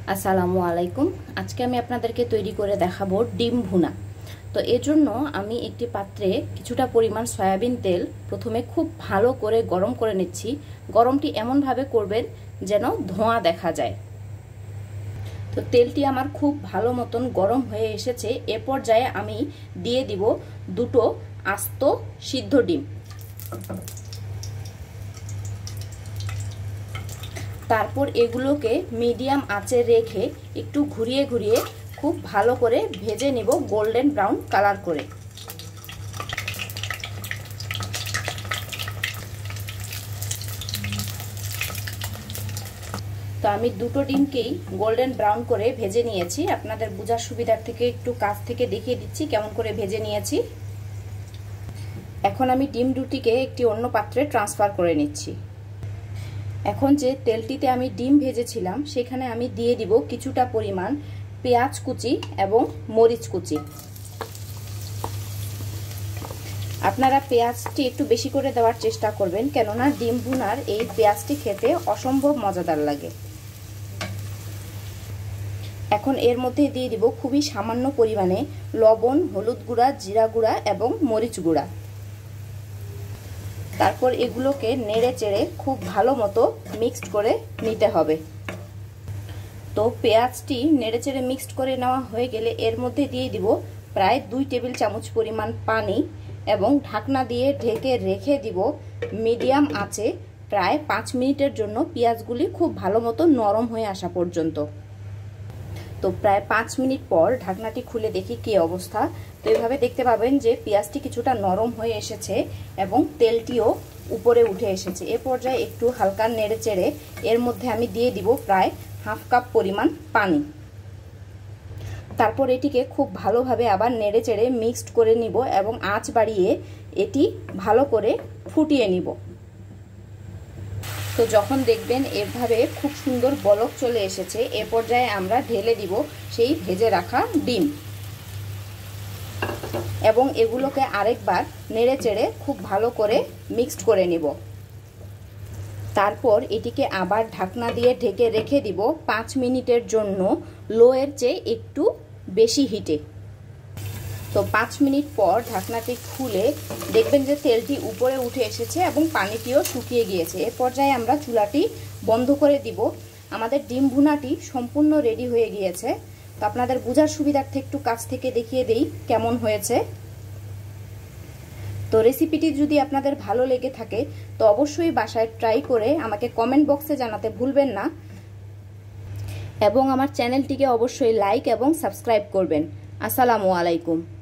আসসালামু আলাইকুম। আজকে আমি আপনাদেরকে তৈরি করে দেখাবো ডিম ভুনা। তো এর জন্য আমি একটি পাত্রে কিছুটা পরিমাণ সয়াবিন তেল প্রথমে খুব ভালো করে গরম করে নিচ্ছি। গরমটি এমনভাবে করবেন যেন ধোঁয়া দেখা যায়। তো তেলটি আমার খুব ভালো মতন গরম হয়ে এসেছে। এ পর্যায়ে আমি দিয়ে দিব দুটো আস্ত সিদ্ধ ডিম। তারপর এগুলোকে মিডিয়াম আঁচে রেখে একটু ঘুরিয়ে ঘুরিয়ে খুব ভালো করে ভেজে নেব গোল্ডেন ব্রাউন কালার করে। তো আমি দুটো ডিমকেই গোল্ডেন ব্রাউন করে ভেজে নিয়েছি। আপনাদের বোঝার সুবিধার থেকে একটু কাছ থেকে দেখিয়ে দিচ্ছি কেমন করে ভেজে নিয়েছি। এখন আমি ডিম দুটিকে একটি অন্য পাত্রে ট্রান্সফার করে নিচ্ছি। এখন যে তেলটিতে আমি ডিম ভেজেছিলাম সেখানে আমি দিয়ে দিব কিছুটা পরিমাণ পেঁয়াজ কুচি এবং মরিচ কুচি। আপনারা পেঁয়াজটি একটু বেশি করে দেওয়ার চেষ্টা করবেন, কেননা ডিম ভুনার এই পেঁয়াজটি খেতে অসম্ভব মজাদার লাগে। এখন এর মধ্যে দিয়ে দিব খুবই সামান্য পরিমাণে লবণ, হলুদ গুঁড়া, জিরা গুঁড়া এবং মরিচ গুঁড়া। তারপর এগুলোকে নেড়ে চেড়ে খুব ভালো মতো মিক্সড করে নিতে হবে। তো পেঁয়াজটি নেড়ে চেড়ে মিক্সড করে নেওয়া হয়ে গেলে এর মধ্যে দিয়ে দিব প্রায় 2 টেবিল চামচ পরিমাণ পানি এবং ঢাকনা দিয়ে ঢেকে রেখে দিব মিডিয়াম আঁচে প্রায় 5 মিনিটের জন্য, পেঁয়াজগুলি খুব ভালো মতো নরম হয়ে আসা পর্যন্ত। তো প্রায় 5 মিনিট পর ঢাকনাটি খুলে দেখি কি অবস্থা। তো এইভাবে দেখতে পাবেন যে পেঁয়াজটি কিছুটা নরম হয়ে এসেছে এবং তেলটিও উপরে উঠে এসেছে। এ পর্যায়ে একটু হালকা নেড়ে চেড়ে এর মধ্যে আমি দিয়ে দিব প্রায় হাফ কাপ পরিমাণ পানি। তারপর এটিকে খুব ভালোভাবে আবার নেড়ে চেড়ে মিক্সড করে নিব এবং আঁচ বাড়িয়ে এটি ভালো করে ফুটিয়ে নিব। তো যখন দেখবেন এভাবে খুব সুন্দর বলক চলে এসেছে, এ পর্যায়ে আমরা ঢেলে দিব সেই ভেজে রাখা ডিম এবং এগুলোকে আরেকবার নেড়ে চেড়ে খুব ভালো করে মিক্সড করে নিব। তারপর এটিকে আবার ঢাকনা দিয়ে ঢেকে রেখে দিব 5 মিনিটের জন্য, লো এর চেয়ে একটু বেশি হিটে। তো 5 মিনিট পর ঢাকনাটি খুলে দেখবেন যে তেলটি উপরে উঠে এসেছে এবং পানিটিও শুকিয়ে গিয়েছে। এ পর্যায়ে আমরা চুলাটি বন্ধ করে দিব। আমাদের ডিম ভুনাটি সম্পূর্ণ রেডি হয়ে গিয়েছে। তো আপনাদের বোঝার সুবিধার্থে একটু কাছ থেকে দেখিয়ে দেই কেমন হয়েছে। তো রেসিপিটি যদি আপনাদের ভালো লেগে থাকে তো অবশ্যই বাসায় ট্রাই করে আমাকে কমেন্ট বক্সে জানাতে ভুলবেন না এবং আমার চ্যানেলটিকে অবশ্যই লাইক এবং সাবস্ক্রাইব করবেন। আসসালামু আলাইকুম।